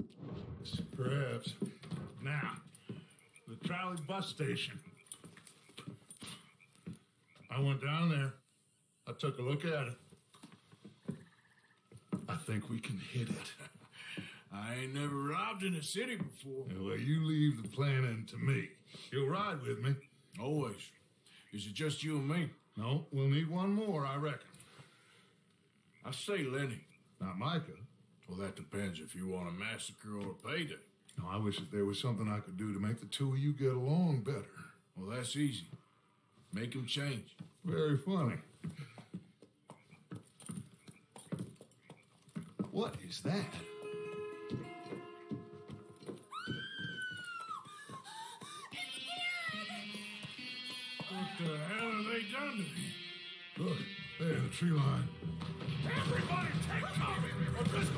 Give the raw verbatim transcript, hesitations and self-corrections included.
Perhaps. Now, the trolley bus station. I went down there. I took a look at it. I think we can hit it. I ain't never robbed in a city before. Yeah, well, you leave the planning to me. You'll ride with me. Always. Is it just you and me? No, we'll need one more, I reckon. I say Linde. Not Micah. Well, that depends if you want a massacre or a payday. No, I wish that there was something I could do to make the two of you get along better. Well, that's easy. Make him change. Very funny. What is that? What the hell have they done to me? Look, there in the tree line. Everybody take cover, or this